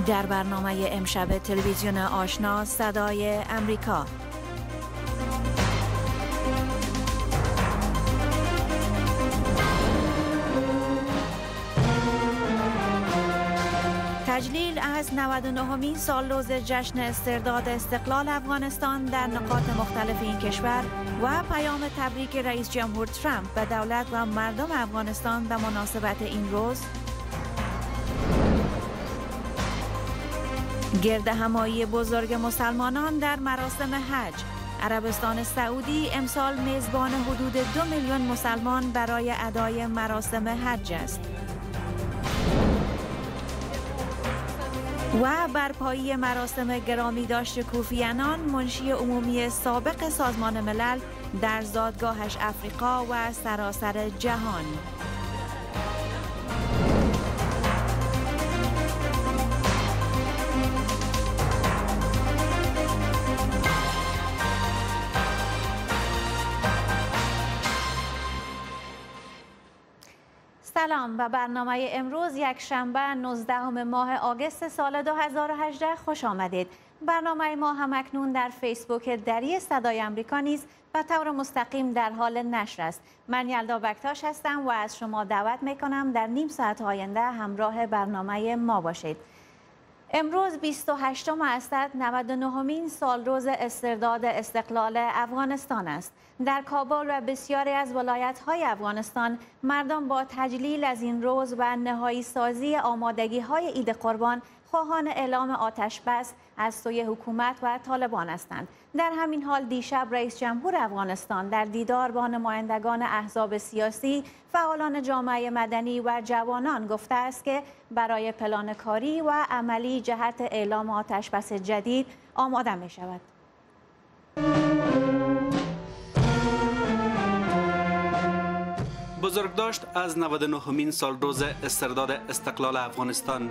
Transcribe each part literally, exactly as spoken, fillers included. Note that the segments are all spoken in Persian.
در برنامه امشب تلویزیون آشنا صدای امریکا. تجلیل از نود و نهمین سالروز جشن استرداد استقلال افغانستان در نقاط مختلف این کشور و پیام تبریک رئیس جمهور ترامپ به دولت و مردم افغانستان به مناسبت این روز. گرد همایی بزرگ مسلمانان در مراسم حج. عربستان سعودی امسال میزبان حدود دو میلیون مسلمان برای ادای مراسم حج است. و برپایی مراسم گرامی داشت کوفی عنان، منشی عمومی سابق سازمان ملل در زادگاهش افریقا و سراسر جهان. سلام و برنامه امروز یک شنبه نوزدهم ماه آگوست سال دو هزار و هجده خوش آمدید. برنامه ما همکنون در فیسبوک دری صدای امریکا نیز به طور مستقیم در حال نشر است. من یلدا بکتاش هستم و از شما دعوت میکنم در نیم ساعت آینده همراه برنامه ما باشید. امروز بیست و هشتم اسد نود و نهمین سالروز استرداد استقلال افغانستان است. در کابل و بسیاری از ولایت‌های افغانستان مردم با تجلیل از این روز و نهایی سازی آمادگی‌های عید قربان خواهان اعلام آتش بس از سوی حکومت و طالبان هستند. در همین حال دیشب رئیس جمهور افغانستان در دیدار با نمایندگان احزاب سیاسی، فعالان جامعه مدنی و جوانان گفته است که برای پلان کاری و عملی جهت اعلام آتش بس جدید آماده می شود. بزرگداشت از نود و نهمین سالروز استرداد استقلال افغانستان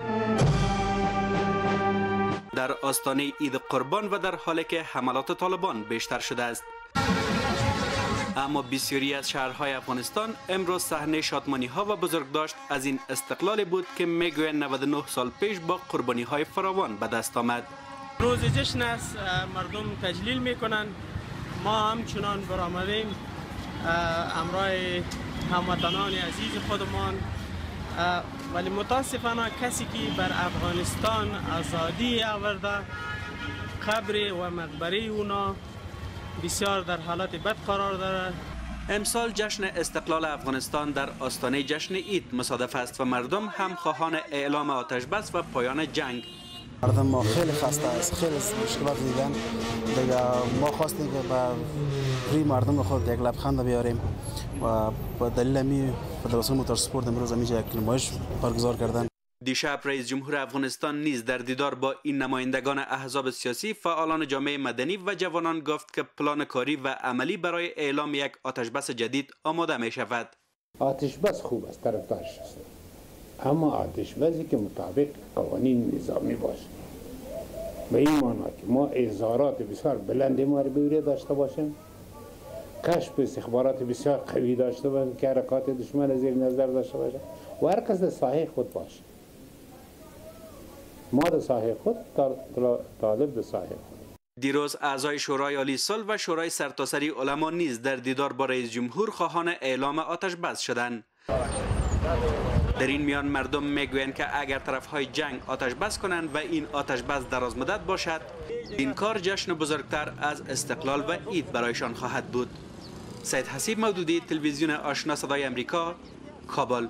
در آستانه عید قربان و در حالی که حملات طالبان بیشتر شده است. اما بسیاری از شهرهای افغانستان امروز صحنه شادمانی ها و بزرگداشت از این استقلال بود که میگویند نود و نه سال پیش با قربانی های فراوان به دست آمد. روز جشن است، مردم تجلیل میکنند. ما همچنان برآمدیم همراه هموطنان عزیز خودمان، ولی متاسفانه کسی که بر افغانستان آزادی آورده قبر و مقبره اونا بسیار در حالت بد قرار دارد. امسال جشن استقلال افغانستان در آستانه جشن عید مصادف است و مردم هم خواهان اعلام آتش بس و پایان جنگ. مردم ما خیلی خسته است، خیلی مشکلات دیدن. دیگه ما خواستیم که با روی مردم خود یک لبخند بیاریم و با دلیل امی فدراسیون موتورسپورت امروز اینجا یک نمایش برگزار کردن. دیشب رئیس جمهور افغانستان نیز در دیدار با این نمایندگان احزاب سیاسی، فعالان جامعه مدنی و جوانان گفت که پلان کاری و عملی برای اعلام یک آتش بس جدید آماده می شود. آتش بس خوب است، طرفدارش است، اما آتش بسی که مطابق قوانین نظامی باشه. به این معنی که ما اظهارات بسیار بلندی ما رو داشته باشیم، کشف استخبارات بسیار قوی داشته باشیم که حرکات دشمن زیر نظر داشته باشیم و هر کس در ساحه خود باشه. ما در ساحه خود، طالب در ساحه خود. دیروز اعضای شورای عالی صلح و شورای سرتاسری علما نیز در دیدار با رئیس جمهور خواهان اعلام آتش بس شدند. در این میان مردم میگویند که اگر طرفهای جنگ آتش بس کنند و این آتش بس دراز مدت باشد، این کار جشن بزرگتر از استقلال و عید برایشان خواهد بود. سید حسیب مودودی، تلویزیون آشنا صدای امریکا، کابل.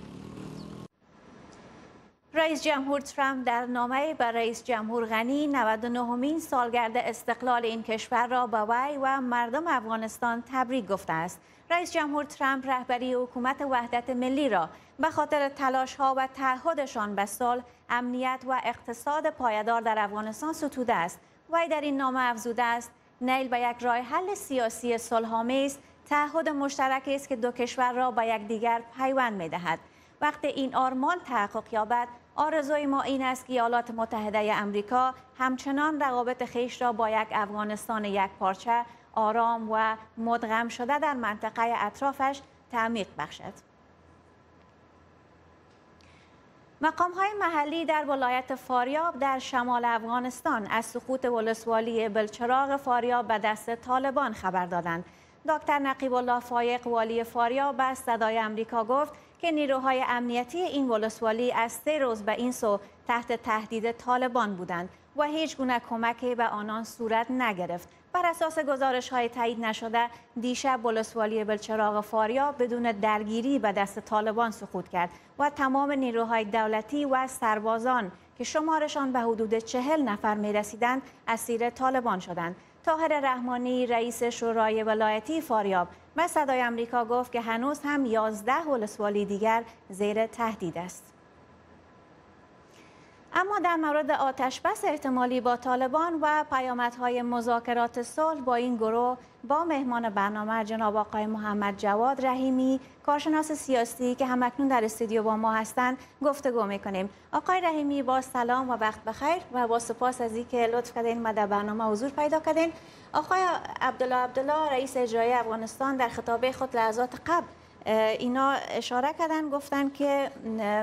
رئیس جمهور ترامپ در نامه‌ای به رئیس جمهور غنی نود و نهمین سالگرد استقلال این کشور را به وی و مردم افغانستان تبریک گفته است. رئیس جمهور ترامپ رهبری حکومت وحدت ملی را به خاطر تلاش‌ها و تعهدشان به صلح، امنیت و اقتصاد پایدار در افغانستان ستوده است. وی در این نامه افزوده است نیل به یک راه حل سیاسی صلح‌آمیز تعهد مشترک است که دو کشور را به یکدیگر پیوند می‌دهد. وقتی این آرمان تحقق یابد، آرزوی ما این است که ایالات متحده آمریکا همچنان روابط خویش را با یک افغانستان یکپارچه، آرام و مدغم شده در منطقه اطرافش تعمیق بخشد. مقام‌های محلی در ولایت فاریاب در شمال افغانستان از سقوط ولسوالی بلچراغ فاریاب به دست طالبان خبر دادند. دکتر نقیب الله فایق والی فاریاب به صدای امریکا گفت که نیروهای امنیتی این ولسوالی از سه روز به این سو تحت تهدید طالبان بودند و هیچ گونه کمکی به آنان صورت نگرفت. بر اساس گزارش‌های تایید نشده، دیشب ولسوالی بلچراغ فاریاب بدون درگیری به دست طالبان سقوط کرد و تمام نیروهای دولتی و سربازان که شمارشان به حدود چهل نفر می‌رسیدند اسیر طالبان شدند. طاهر رحمانی رئیس شورای ولایتی فاریاب به صدای امریکا گفت که هنوز هم یازده ولسوالی دیگر زیر تهدید است. اما در مورد آتشبس احتمالی با طالبان و پیامدهای مذاکرات صلح با این گروه با مهمان برنامه جناب آقای محمد جواد رحیمی، کارشناس سیاسی که همکنون در استودیو با ما هستند، گفتگو میکنیم. آقای رحیمی، با سلام و وقت بخیر و با سپاس از اینکه لطف کردین و در برنامه حضور پیدا کردین. آقای عبدالله عبدالله رئیس اجرایی افغانستان در خطابه خود لحظات قبل اینا اشاره کردن، گفتن که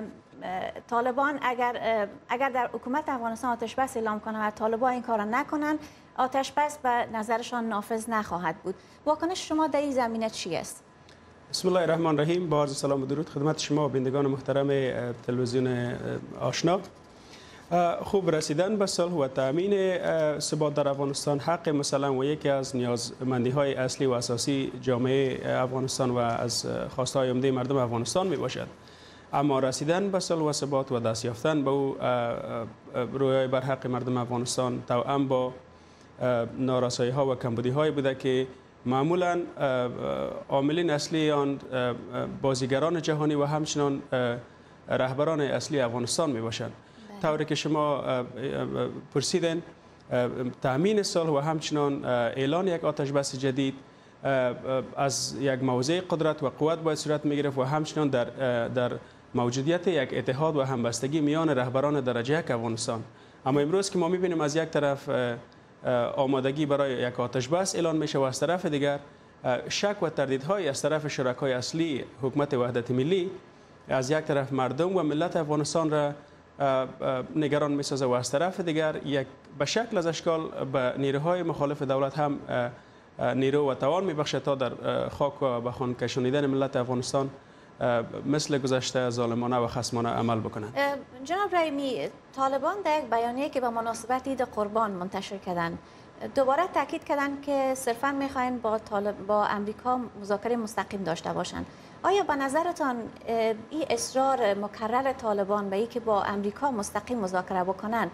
طالبان اگر اگر در حکومت افغانستان آتش بس اعلام کنند و طالبان این کار نکنند، آتش بس به نظرشان نافذ نخواهد بود. واکنش شما در این زمینه چی است؟ بسم الله الرحمن الرحیم. با عرض سلام و درود خدمت شما بینندگان محترم تلویزیون آشنا. خوب رسیدن به صلح و تامین ثبات در افغانستان حق مثلا و یکی از نیازمندی های اصلی و اساسی جامعه افغانستان و از خواسته های عمده مردم افغانستان می باشد. اما رسیدن به صلح و ثبات و دست یافتن به او رویای بر حق مردم افغانستان توأم با نارسایی ها و کمبودی های بوده که معمولا عاملین اصلی آن بازیگران جهانی و همچنان رهبران اصلی افغانستان می باشند. طوری که شما پرسیدین، تأمین صلح و همچنان اعلان یک آتش بس جدید از یک موضع قدرت و قوت باید صورت می گرفت و همچنان در در موجودیت یک اتحاد و همبستگی میان رهبران درجه یک افغانستان. اما امروز که ما می بینیم از یک طرف آمادگی برای یک آتش بس اعلان میشه و از طرف دیگر شک و تردیدهای از طرف شرکای اصلی حکومت وحدت ملی از یک طرف مردم و ملت افغانستان را نگران میسازه و از طرف دیگر یک به شکل از اشکال به نیروهای مخالف دولت هم نیرو و توان میبخشه تا در خاک و به خون کشانیدن ملت افغانستان مثل گذشته ظالمانه و خصمانه عمل بکنند. جناب رحیمی، طالبان در یک بیانیه که به مناسبت عید قربان منتشر کردن دوباره تاکید کردن که صرفا میخواین با طالب با امریکا مذاکره مستقیم داشته باشند. آیا به نظرتان این اصرار مکرر طالبان به اینکه با امریکا مستقیم مذاکره بکنن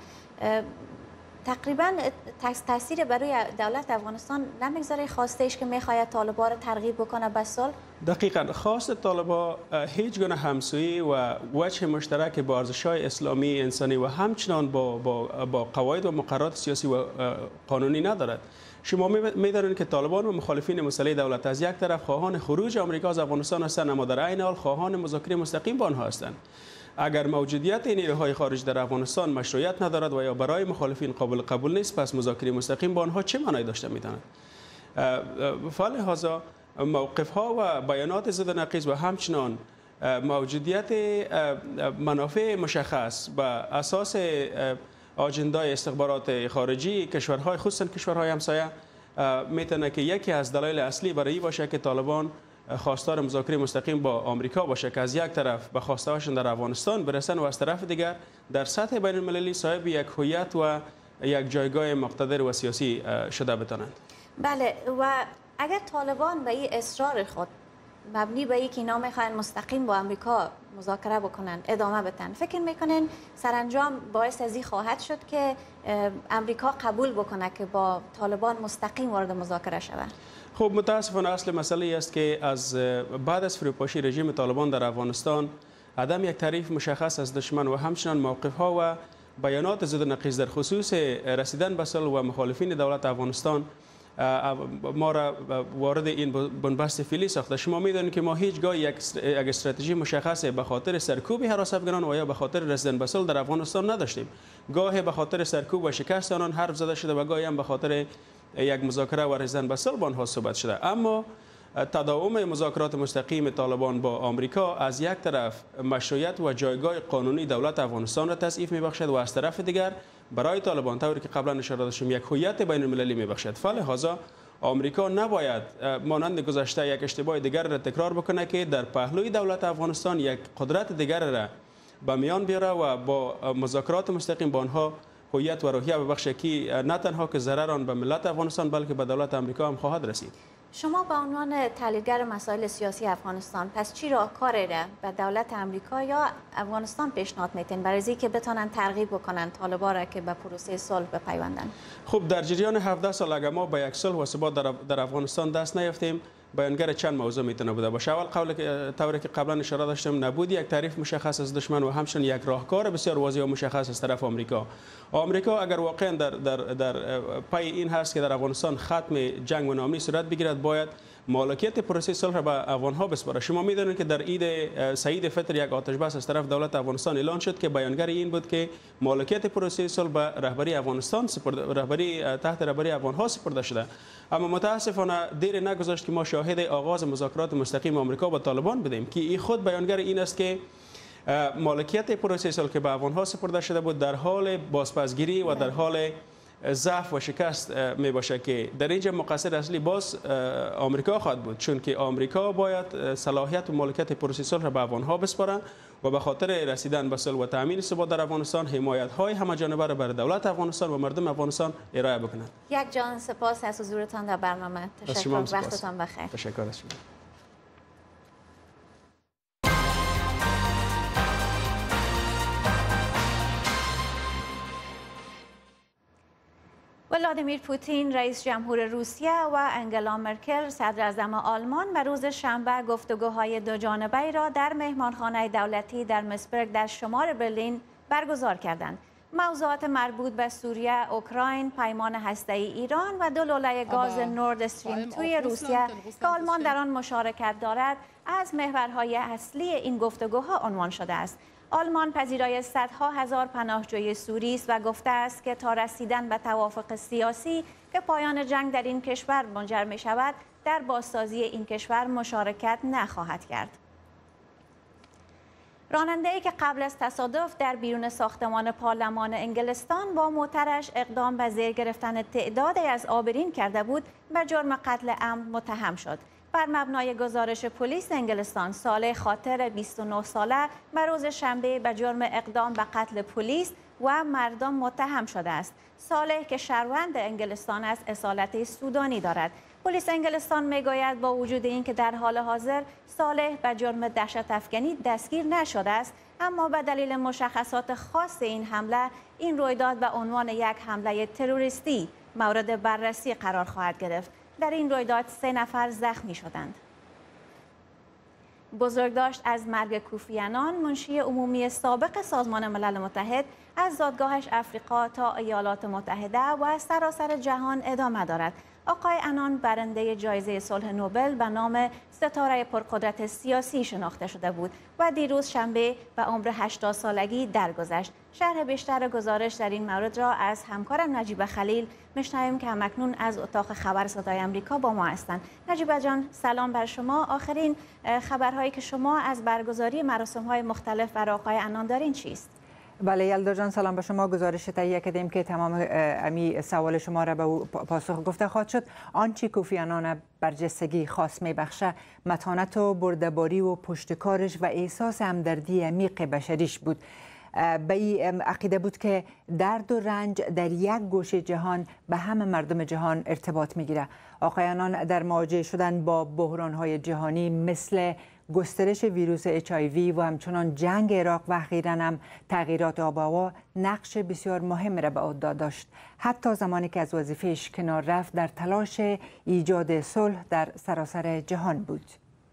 تقریبا تاثیر برای دولت افغانستان نمیگذاره؟ خواستهش که میخواید طالبان را ترغیب بکنه به صلح؟ دقیقاً خواست طالبان هیچ گونه همسویی و وجه مشترک با ارزش‌های اسلامی انسانی و همچنان با با با قواعد و مقررات سیاسی و قانونی ندارد. شما می‌دانید که طالبان و مخالفین مسلح دولت از یک طرف خواهان خروج آمریکا از افغانستان هستند، اما در عین حال خواهان مذاکره مستقیم با آنها هستند. اگر موجودیت نیروهای خارج در افغانستان مشروعیت ندارد و یا برای مخالفین قابل قبول نیست، پس مذاکره مستقیم با آنها چه معنی داشته می‌داند؟ فلهذا موقف ها و بیانات ضد و نقیض و همچنان موجودیت منافع مشخص بر اساس آجندای استخبارات خارجی کشورهای خصوصا کشورهای همسایه میتونه که یکی از دلایل اصلی برای این باشه که طالبان خواستار مذاکره مستقیم با آمریکا باشه که از یک طرف به خواسته هاشون در افغانستان برسن و از طرف دیگر در سطح بین المللی صاحب یک هویت و یک جایگاه مقتدر و سیاسی شده بتونند. بله، و اگر طالبان به این اصرار خود مبنی به اینکه اینا میخواین مستقیم با امریکا مذاکره بکنن ادامه بدن، فکر میکنین سرانجام باعث از این خواهد شد که امریکا قبول بکنه که با طالبان مستقیم وارد مذاکره شود؟ خب متاسفانه اصل مسئله است که از بعد از فروپاشی رژیم طالبان در افغانستان عدم یک تعریف مشخص از دشمن و همچنان موقف ها و بیانات ضد و نقیض در خصوص رسیدن به صلح و مخالفین دولت افغانستان ما را وارد این بنبست فعلی ساخته. شما میدونید که ما هیچگاه یک استراتژی مشخص به خاطر سرکوب حراس افغانان و یا به خاطر رسیدن به صلح در افغانستان نداشتیم. گاه به خاطر سرکوب و شکست آنان حرف زده شده و گاهی هم به خاطر یک مذاکره و رسیدن به صلح با آنها صحبت شده. اما تداوم مذاکرات مستقیم طالبان با آمریکا از یک طرف مشروعیت و جایگاه قانونی دولت افغانستان را تضعیف می‌بخشد و از طرف دیگر برای طالبان طوری که قبلا اشاره داشتم یک هویت بین المللی می‌بخشد. فلذا آمریکا نباید مانند گذشته یک اشتباه دیگر را تکرار بکنه که در پهلوی دولت افغانستان یک قدرت دیگر را به میان بیاره و با مذاکرات مستقیم با آنها هویت و روحیه ببخشه که نه تنها که ضرر آن به ملت افغانستان بلکه به دولت آمریکا هم خواهد رسید. شما به عنوان تحلیلگر مسائل سیاسی افغانستان پس چی راهکاری را به دولت آمریکا یا افغانستان پیشنهاد میتین برای اینکه بتونن ترغیب بکنن طالبان را که به پروسه صلح بپیوندن؟ خب در جریان هفده سال اگر ما به یک صلح و ثبات در, در افغانستان دست نیافتیم بیانگر چند موضوع میتونه بوده باشه. اول قول که طوری که قبلا اشاره داشتم نبود یک تعریف مشخص از دشمن و همچنین یک راهکار بسیار واضح و مشخص از طرف آمریکا. آمریکا اگر واقعا در در در پای این هست که در افغانستان ختم جنگ و ناامنی صورت بگیرد باید مالکیت پروسه صلح را به افغانها بسپاره. شما میدونید که در عید سعید فطر یک آتش بس از طرف دولت افغانستان اعلان شد که بیانگر این بود که مالکیت پروسه صلح به رهبری افغانستان سپرده، رهبری تحت رهبری افغانها سپرده شده. اما متاسفانه دیر نگذشت که ما شاهد آغاز مذاکرات مستقیم آمریکا با طالبان بودیم که این خود بیانگر این است که مالکیت پروسه صلح که به افغانها سپرده شده بود در حال بازپسگیری و در حال ضعف و شکست می باشه که در اینجا مقصر اصلی باز آمریکا خواهد بود، چون که آمریکا باید صلاحیت و مالکیت پروسه صلح را به افغانها بسپاره و به خاطر رسیدن به صلح و تامین ثبات در افغانستان حمایت های همه جانبه را بر دولت افغانستان و مردم افغانستان ارائه بکنند. یک جان سپاس از حضورتان در برنامه. تشکر. وقتتان بخیر. تشکر از شما. ولادیمیر پوتین رئیس جمهور روسیه و انگلا مرکل صدر اعظم آلمان به روز شنبه گفتگوهای دو جانبه را در مهمانخانه دولتی در مسبرگ در شمال برلین برگزار کردند. موضوعات مربوط به سوریه، اوکراین، پیمان هسته‌ای ایران و دو لوله گاز نورد استریم توی روسیه که آلمان در آن مشارکت دارد از محورهای اصلی این گفتگوها عنوان شده است. آلمان پذیرای صدها هزار پناهجوی سوری است و گفته است که تا رسیدن به توافق سیاسی که پایان جنگ در این کشور منجر می شود در بازسازی این کشور مشارکت نخواهد کرد. راننده‌ای که قبل از تصادف در بیرون ساختمان پارلمان انگلستان با موترش اقدام به زیر گرفتن تعدادی از آبرین کرده بود به جرم قتل عمد متهم شد. بر مبنای گزارش پلیس انگلستان، صالح خاطر بیست و نه ساله به روز شنبه به جرم اقدام به قتل پلیس و مردم متهم شده است. صالح که شهروند انگلستان است، اصالت سودانی دارد. پلیس انگلستان میگوید با وجود اینکه در حال حاضر صالح به جرم دهشت افکنی دستگیر نشده است، اما به دلیل مشخصات خاص این حمله این رویداد به عنوان یک حمله تروریستی مورد بررسی قرار خواهد گرفت. در این رویداد سه نفر زخمی شدند. بزرگداشت از مرگ کوفی عنان، منشی عمومی سابق سازمان ملل متحد، از زادگاهش افریقا تا ایالات متحده و سراسر جهان ادامه دارد. آقای عنان برنده جایزه صلح نوبل به نام ستاره پرقدرت سیاسی شناخته شده بود و دیروز شنبه به عمر هشتاد سالگی درگذشت. شرح بیشتر گزارش در این مورد را از همکارم نجیبه خلیل میشنویم که همکنون از اتاق خبر صدای آمریکا با ما هستند. نجیبه جان، سلام بر شما. آخرین خبرهایی که شما از برگزاری مراسم‌های مختلف برای آقای عنان دارین چیست؟ بله یلدا جان، سلام به شما. گزارش تهیه کردیم که تمام امی سوال شما را به او پاسخ گفته خواهد شد. آنچه کوفی عنان برجستگی خاص میبخشه متانت و بردباری و پشتکارش و احساس همدردی عمیق بشریش بود. به این عقیده بود که درد و رنج در یک گوشه جهان به همه مردم جهان ارتباط میگیره. آقای عنان در مواجه شدن با بحران‌های جهانی مثل گسترش ویروس اچ آی وی و همچنان جنگ عراق و اخیراً هم تغییرات آب و هوا نقش بسیار مهم را به عهده داشت. حتی زمانی که از وظیفه‌اش کنار رفت در تلاش ایجاد صلح در سراسر جهان بود.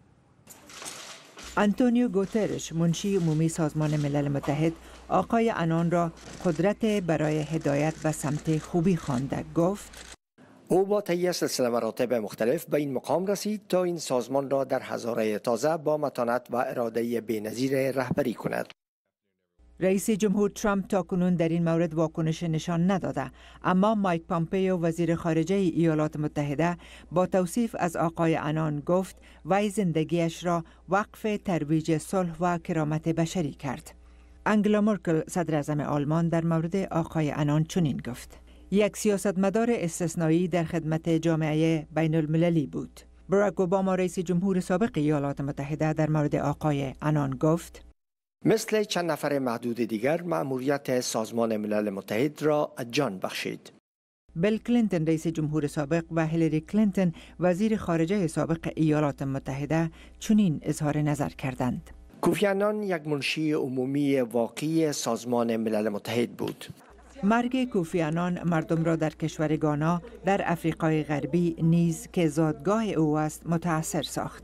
آنتونیو گوترش، منشی عمومی سازمان ملل متحد، آقای عنان را قدرت برای هدایت و سمت خوبی خوانده. گفت او با طی سلسله مراتب مختلف به این مقام رسید تا این سازمان را در هزاره تازه با متانت و اراده بی‌نظیر رهبری کند. رئیس جمهور ترامپ تاکنون در این مورد واکنش نشان نداده، اما مایک پامپئو وزیر خارجه ایالات متحده با توصیف از آقای عنان گفت وی زندگیش را وقف ترویج صلح و کرامت بشری کرد. انگلا مرکل صدر اعظم آلمان در مورد آقای عنان چنین گفت: یک سیاستمدار استثنایی در خدمت جامعه بین المللی بود. باراک اوباما رئیس جمهور سابق ایالات متحده در مورد آقای عنان گفت: مثل چند نفر معدود دیگر مأموریت سازمان ملل متحد را جان بخشید. بیل کلینتون رئیس جمهور سابق و هیلاری کلینتون وزیر خارجه سابق ایالات متحده چنین اظهار نظر کردند: کوفی عنان یک منشی عمومی واقعی سازمان ملل متحد بود. مرگ کوفی عنان مردم را در کشور گانا در افریقای غربی نیز که زادگاه او است متاثر ساخت.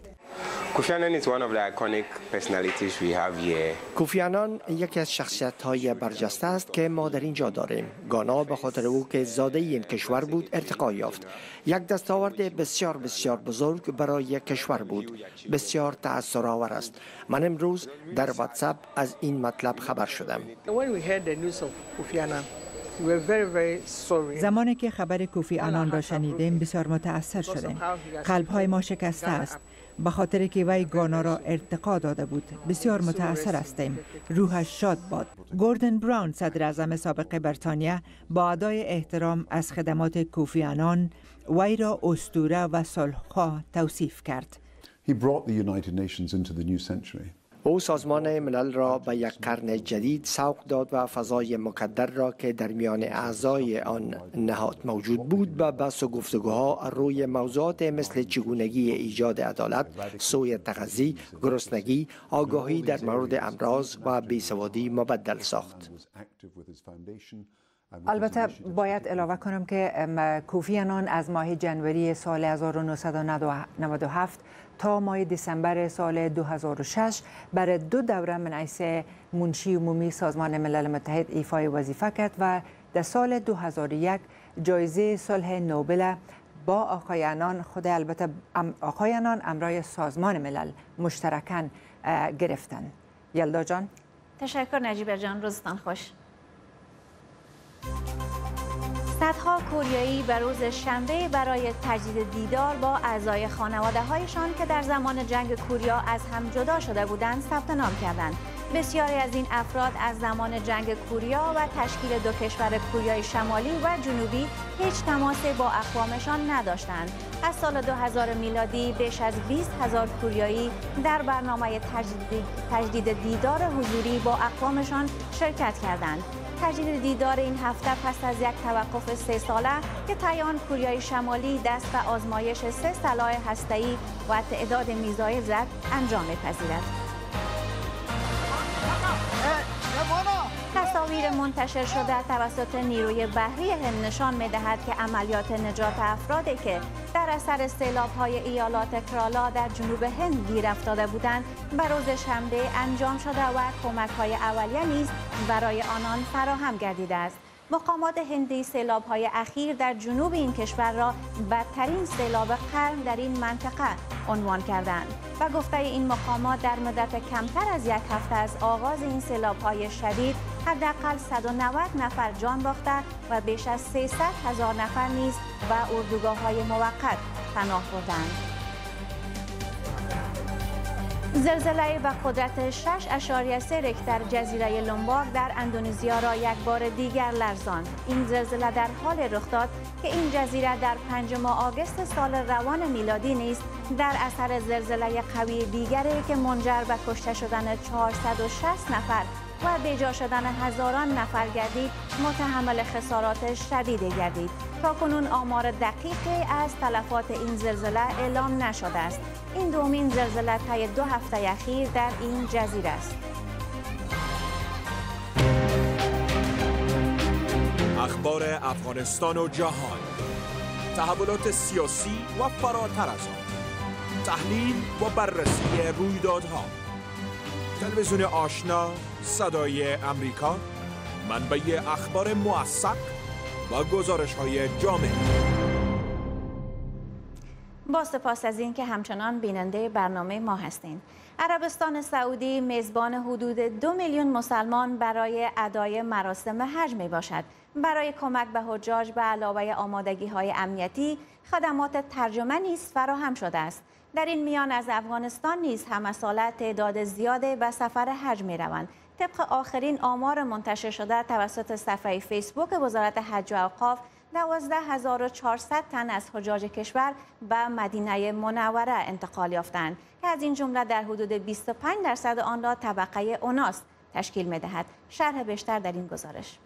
کوفی عنان یکی از شخصیت‌های برجسته است که ما در اینجا داریم. گانا به خاطر او که زاده این کشور بود ارتقا یافت. یک دستاورد بسیار بسیار بزرگ برای کشور بود. بسیار تأثیرآور است. من امروز در واتساپ از این مطلب خبر شدم. زمانی که خبر کوفی عنان را شنیدیم بسیار متأثر شدیم. قلب‌های ما شکسته است به خاطر که وی گانا را ارتقا داده بود. بسیار متأثر هستیم. روحش شاد باد. گوردن براون صدر اعظم سابق بریتانیا با ادای احترام از خدمات کوفی عنان وی را اسطوره و صلح‌خواه توصیف کرد. He brought the United Nations into the new century. او سازمان ملل را به یک قرن جدید سوق داد و فضای مقدر را که در میان اعضای آن نهاد موجود بود به بحث و گفتگوها روی موضوعات مثل چگونگی ایجاد عدالت، سوء تغذی، گرسنگی، آگاهی در مورد امراض و بیسوادی مبدل ساخت. البته باید علاوه کنم که کوفی عنان از ماه جنوری سال هزار و نهصد و نود و هفت تا ماه دسامبر سال دو هزار و شش برای دو دوره من حیث منشی عمومی سازمان ملل متحد ایفای وظیفه کرد و در سال دو هزار و یک جایزه صلح نوبل با آقای عنان خود البته آقای عنان امرای سازمان ملل مشترکاً گرفتند. یلدا جان. تشکر نجیب جان، روزتان خوش. صدها کوریایی به روز شنبه برای تجدید دیدار با اعضای خانواده هایشان که در زمان جنگ کوریا از هم جدا شده بودند ثبت نام کردند. بسیاری از این افراد از زمان جنگ کوریا و تشکیل دو کشور کوریای شمالی و جنوبی هیچ تماسی با اقوامشان نداشتند. از سال دو هزار میلادی بیش از بیست هزار کوریایی در برنامه تجدید, تجدید دیدار حضوری با اقوامشان شرکت کردند. تجدید دیدار این هفته پس از یک توقف سه ساله که طی کوریای شمالی دست به آزمایش سه سلاح هسته‌ای و تعداد میزایل زد انجام می‌پذیرد. تصاویر منتشر شده توسط نیروی بحری هند نشان می‌دهد که عملیات نجات افرادی که در اثر سیلاب‌های ایالات کرالا در جنوب هند گیر افتاده بودند به روز شنبه انجام شده و کمک‌های اولیه نیز برای آنان فراهم گردیده است. مقامات هندی سیلاب‌های اخیر در جنوب این کشور را بدترین سیلاب قرن در این منطقه عنوان کردند و گفته این مقامات در مدت کمتر از یک هفته از آغاز این سیلاب‌های شدید حداقل صد و نود نفر جان باخته و بیش از سیصد هزار نفر نیز به اردوگاه‌های موقت پناه بردند. زلزله با قدرت شش اشاریه سه ریختر جزیره لومباک در اندونزیا را یک بار دیگر لرزاند. این زلزله در حال رخ داد که این جزیره در پنجم آگوست سال روان میلادی نیز در اثر زلزله قوی دیگری که منجر به کشته شدن چهارصد و شصت نفر و بیجا شدن هزاران نفر گردید متحمل خسارات شدیدی گردید. تاکنون آمار دقیقی از تلفات این زلزله اعلام نشده است. این دومین زلزله طی دو هفته اخیر در این جزیره است. اخبار افغانستان و جهان، تحولات سیاسی و فراتر از آن، تحلیل و بررسی رویدادها. تلویزیون آشنا، صدای امریکا، منبع اخبار موثق و گزارش‌های جامع. با سپاس از این که همچنان بیننده برنامه ما هستین. عربستان سعودی میزبان حدود دو میلیون مسلمان برای ادای مراسم حج می باشد. برای کمک به حجاج به علاوه آمادگی های امنیتی، خدمات ترجمه نیز فراهم شده است. در این میان از افغانستان نیز همساله تعداد زیاده به سفر حج می روند. طبق آخرین آمار منتشر شده توسط صفحه فیسبوک وزارت حج و اوقاف، دوازده هزار و چهارصد تن از حجاج کشور به مدینه منوره انتقال یافتند که از این جمله در حدود بیست و پنج درصد آن را طبقه اوناس تشکیل می دهد. شرح بیشتر در این گزارش.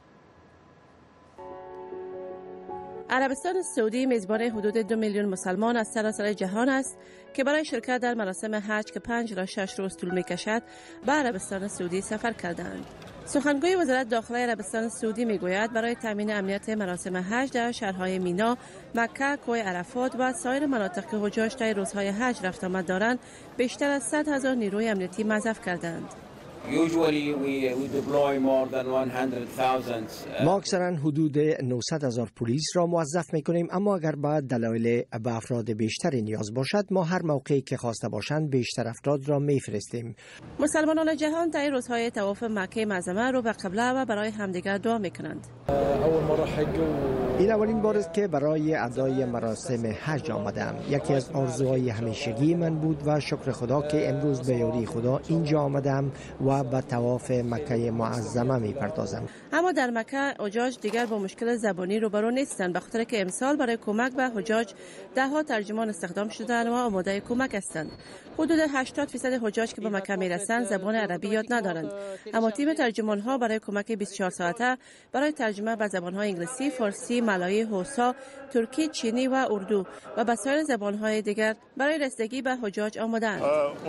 عربستان سعودی میزبان حدود دو میلیون مسلمان از سراسر جهان است که برای شرکت در مراسم حج که پنج تا شش روز طول می کشد به عربستان سعودی سفر کردند. سخنگوی وزارت داخله عربستان سعودی می گوید برای تامین امنیت مراسم حج در شهرهای مینا، مکه، کوه عرفات و سایر مناطق که حجاج در روزهای حج رفت آمد دارند، بیشتر از صد هزار نیروی امنیتی مضاف کردند. ما اکثرا حدود نهصد هزار پلیس را موظف می کنیم، اما اگر به دلایل به افراد بیشتری نیاز باشد ما هر موقعی که خواسته باشند بیشتر افراد را می فرستیم. مسلمانان جهان در روزهای طواف مکه معظمه رو به قبله و برای همدیگر دعا می کنند. این اولین بار است که برای ادای مراسم حج آمدم. یکی از آرزوهای همیشگی من بود و شکر خدا که امروز به یاری خدا اینجا آمدم و به طواف مکه معظمه می پردازم. اما در مکه حجاج دیگر با مشکل زبانی روبرو نیستند، به خاطر که امسال برای کمک به حجاج ده ها ترجمان استخدام شدند و آماده کمک هستند. حدود هشتاد درصد حجاج که به مکه می رسند زبان عربی یاد ندارند، اما تیم ترجمان ها برای کمک بیست و چهار ساعته برای ترجمه به زبان های انگلیسی، فارسی، مالایی، حوسا، ترکی، چینی و اردو و به سایر زبان های دیگر برای رسیدگی به حجاج آماده‌اند.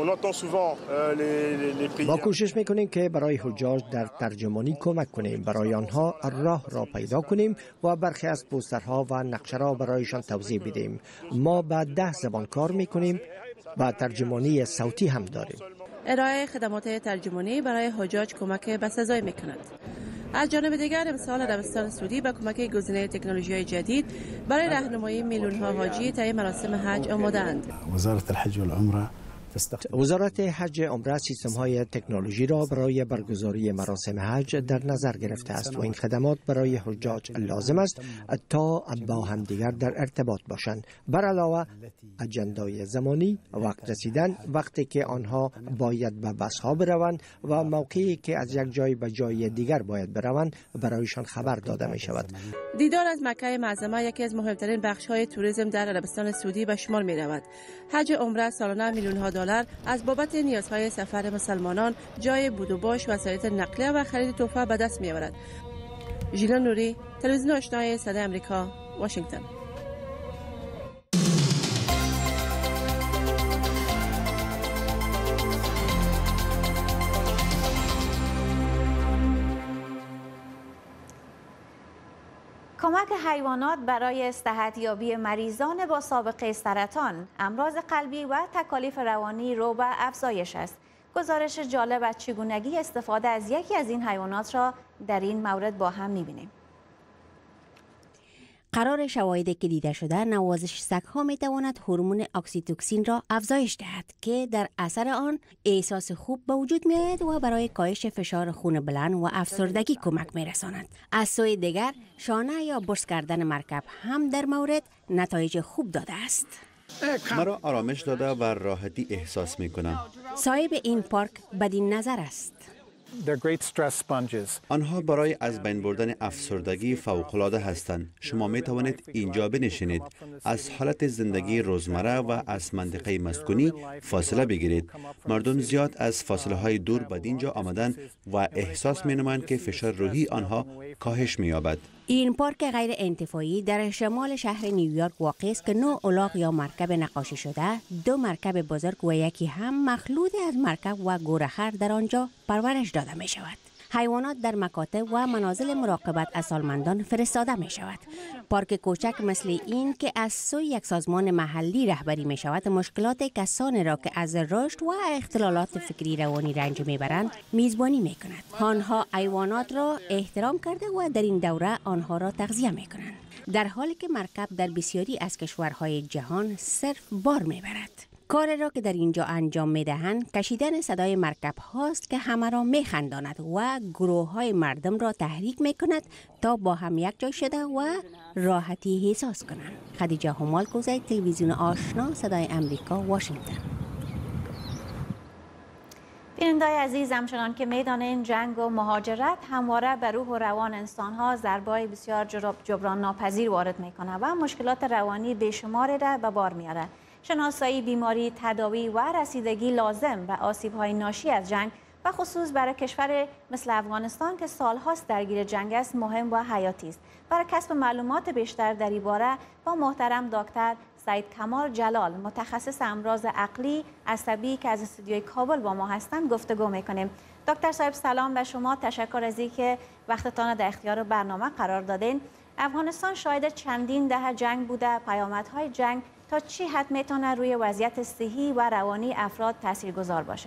ما کوشش میکنیم که برای حجاج در ترجمانی کمک کنیم، برای آنها راه را پیدا کنیم و برخی از پوسترها و نقشه را برایشان توضیح بدیم. ما به ده زبان کار میکنیم و ترجمانی صوتی هم داریم. ارائه خدمات ترجمانی برای حجاج کمک بسزای میکند. از جانب دیگر امسال عربستان سعودی با کمک گزینه تکنولوژی جدید برای راهنمایی میلیون ها حاجی طی مراسم حج آماده‌اند. وزارت الحج و العمره وزارت حج عمره سیستم های تکنولوژی را برای برگزاری مراسم حج در نظر گرفته است و این خدمات برای حجاج لازم است تا با همدیگر در ارتباط باشند. بر علاوه اجندای زمانی، وقت رسیدن، وقتی که آنها باید به بس ها بروند و موقعی که از یک جای به جای دیگر باید بروند برایشان خبر داده می شود. دیدار از مکه معظمه یکی از مهمترین بخش های توریسم در عربستان سعودی به شمار می رود. حج عمره سالانه میلیون ها دلار از بابت نیازهای سفر مسلمانان، جای بود و باش، وسایل نقلیه و خرید تحفه به دست می آورد. ژیلان نوری، تلویزیون آشنای صدای آمریکا، واشنگتن. کمک حیوانات برای صحتیابی مریضان با سابقه سرطان، امراض قلبی و تکالیف روانی رو به افزایش است. گزارش جالب از چگونگی استفاده از یکی از این حیوانات را در این مورد با هم می‌بینیم. قرار شواهدی که دیده شده نوازش سگ‌ها می‌تواند هورمون اکسیتوسین را افزایش دهد که در اثر آن احساس خوب به وجود می‌آید و برای کاهش فشار خون بلند و افسردگی کمک می‌رساند. از سوی دیگر شانه یا برس کردن مرکب هم در مورد نتایج خوب داده است. مرا آرامش داده و راحتی احساس می‌کنم. صاحب این پارک بدین نظر است. آنها برای از بین بردن افسردگی فوق‌العاده هستند. شما می توانید اینجا بنشینید، از حالت زندگی روزمره و از منطقه مسکونی فاصله بگیرید. مردم زیاد از فاصله های دور به اینجا آمدن و احساس می نمایند که فشار روحی آنها کاهش می یابد. این پارک غیر انتفاعی در شمال شهر نیویورک واقع است که نو الاغ یا مرکب نقاشی شده، دو مرکب بزرگ و یکی هم مخلوط از مرکب و گورخر در آنجا پرورش داده می شود. حیوانات در مکاتب و منازل مراقبت از سالمندان فرستاده می شود. پارک کوچک مثل این که از سوی یک سازمان محلی رهبری می شود، مشکلات کسانی را که از رشد و اختلالات فکری روانی رنج می برند میزبانی می کند. آنها حیوانات را احترام کرده و در این دوره آنها را تغذیه می کنند، در حالی که مرکب در بسیاری از کشورهای جهان صرف بار می برد. کار را که در اینجا انجام می دهند کشیدن صدای مرکب هاست که همه را می خنداند و گروه های مردم را تحریک می کند تا با هم یک جای شده و راحتی احساس کنند. خدیجه همال کوزی، تلویزیون آشنا، صدای امریکا، واشنگتن. بینندگان عزیز، همچنان که میدان این جنگ و مهاجرت همواره به روح و روان انسانها ضربه‌های بسیار جبران ناپذیر وارد میکنه و مشکلات روانی بیشماری را به بار میاره. شناسایی بیماری، تداوی و رسیدگی لازم به آسیب‌های ناشی از جنگ و خصوص برای کشور مثل افغانستان که سالهاست درگیر جنگ است مهم و حیاتی است. برای کسب معلومات بیشتر در این باره با محترم دکتر سید کمال جلال، متخصص امراض عقلی عصبی که از استودیوی کابل با ما هستند گفتگو میکنیم. دکتر صاحب سلام به شما، تشکر از اینکه وقتتان در اختیار برنامه قرار دادین. افغانستان شاهد چندین دهه جنگ بوده. پیامدهای جنگ تا چی حد میتونه روی وضعیت صحی و روانی افراد تاثیرگذار باشه؟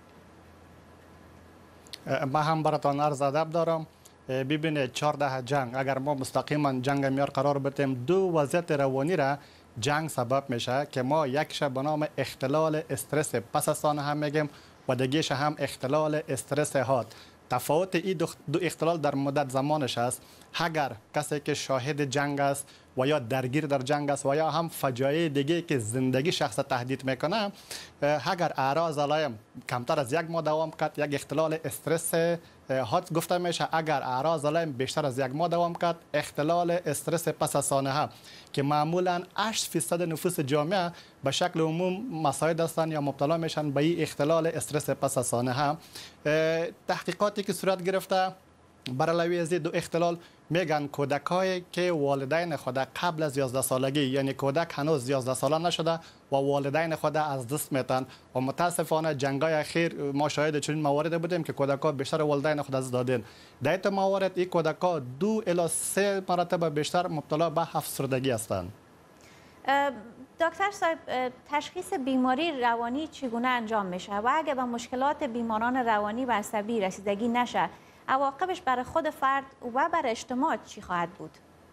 ما هم براتان عرض ادب دارم. ببینید، چهارده جنگ اگر ما مستقیما جنگ میار قرار بدیم، دو وضعیت روانی را جنگ سبب میشه که ما یکش به نام اختلال استرس پس از آن هم میگیم و دیگهش هم اختلال استرس حاد. تفاوت این دو اختلال در مدت زمانش است. اگر کسی که شاهد جنگ است و یا درگیر در جنگ است و یا هم فجایع دیگه که زندگی شخص تهدید میکنه، اگر اعراض علائم کمتر از یک ماه دوام کرد، یک اختلال استرس حاد گفته میشه. اگر اعراض علائم بیشتر از یک ماه دوام کرد، اختلال استرس پس از سانحه که معمولا هشت درصد نفوس جامعه به شکل عموم مساعد هستند یا مبتلا میشن به این اختلال استرس پس از سانحه. تحقیقاتی که صورت گرفته بر علاوه از دو اختلال میگن کودکایی که والدین خود قبل از یازده سالگی، یعنی کودک هنوز یازده ساله نشده و والدین خود از دست میتن و متاسفانه جنگای اخیر ما شاهد چنین موارد بودیم که کودکا بیشتر والدین خود از دادن. در این موارد این کودکا دو الی سه مرتبه بیشتر مبتلا به افسردگی هستند. دکتر صاحب، تشخیص بیماری روانی چگونه انجام میشه و اگر به مشکلات بیماران روانی و عصبی رسیدگی نشه، عواقبش برای خود فرد و برای اجتماع چی خواهد بود؟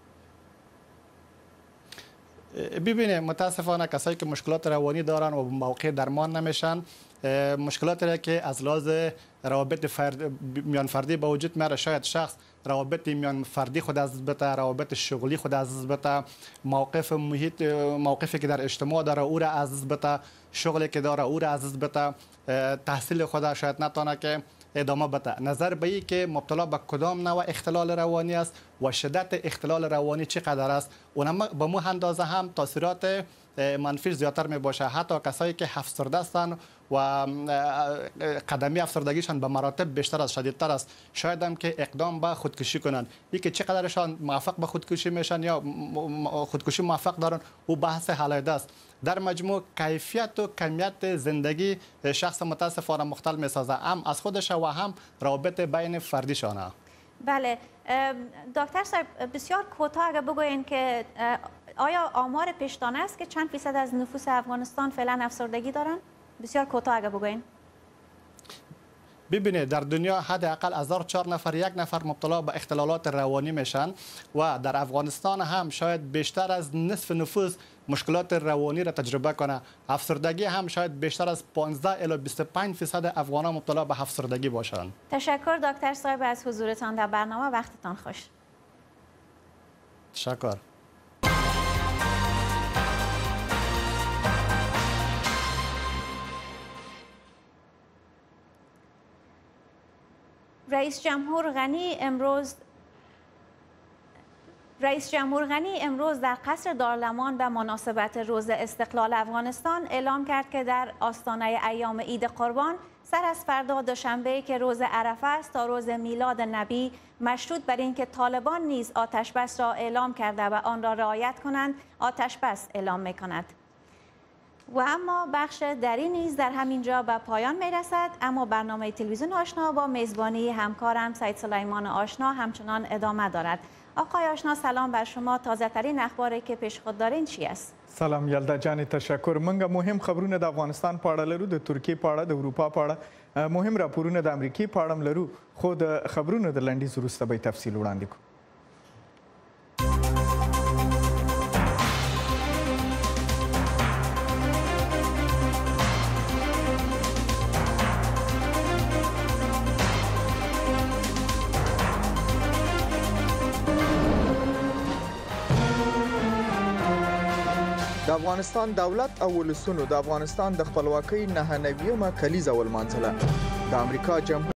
ببینید، متاسفانه کسایی که مشکلات روانی دارن و موقع درمان نمیشن، مشکلاتی را که از لحاظ روابط فرد میان فردی به وجود میاره، شاید شخص روابط میان فردی خود از بته، روابط شغلی خود از بته، موقف محیط موقفی که در اجتماع داره او را از بته، شغلی که داره او را از بته، تحصیل خود شاید نتونه که ادامه بده. نظر به این که مبتلا به کدام نوع اختلال روانی است و شدت اختلال روانی چقدر است، اونم به مو اندازه هم تاثیرات منفی زیادتر می باشه. حتی کسایی که افسرده هستند و قدمی افسردگیشان به مراتب بیشتر از شدیدتر است، شاید هم که اقدام به خودکشی کنند. اینکه چقدرشان موفق به خودکشی میشن یا خودکشی موفق دارن، او بحث علیحده است. در مجموع کیفیت و کمیت زندگی شخص متاسفانه مختل می سازه، هم از خودش و هم روابط بین فردیشانه. بله دکتر صاحب، بسیار کوتاه اگر بگوین که آیا آمار پیشتانه است که چند فیصد از نفوس افغانستان فعلا افسردگی دارن؟ بسیار کوتاه اگر بگوین. ببینید، در دنیا حداقل هزار و چهار نفر یک نفر مبتلا به اختلالات روانی میشن و در افغانستان هم شاید بیشتر از نصف نفوس مشکلات روانی را تجربه کنه. افسردگی هم شاید بیشتر از پانزده الی بیست و پنج درصد افغانان مبتلا به افسردگی باشند. تشکر دکتر صاحب از حضورتان در برنامه. وقتتان خوش. تشکر. رئیس جمهور غنی امروز رئیس جمهور غنی امروز در قصر دارالمان به مناسبت روز استقلال افغانستان اعلام کرد که در آستانه ایام عید قربان سر از فردا دوشنبه که روز عرفه است تا روز میلاد نبی، مشروط بر اینکه طالبان نیز آتش بس را اعلام کرده و آن را رعایت کنند، آتش بس اعلام می‌کند. و اما بخش دری نیز در همین جا به پایان می رسد، اما برنامه تلویزیون آشنا با میزبانی همکارم سید سلیمان آشنا همچنان ادامه دارد. آقای آشنا سلام بر شما. تازه ترین اخباری که پیش خود دارین چی است؟ سلام یلدا جان، تشکر. منګه مهم خبرونه د افغانستان په اړه لرو، د ترکیې په اړه، د اروپا په اړه مهم راپورونه د امریکای په اړه لرو، خو د خبرونو د لنډیز وروسته به تفصیل وړاندې کوو. د افغانستان دولت او ولسونو د افغانستان د خپلواکۍ نهه نوي مه کلیزه ولمانځله. د امریکا جمهور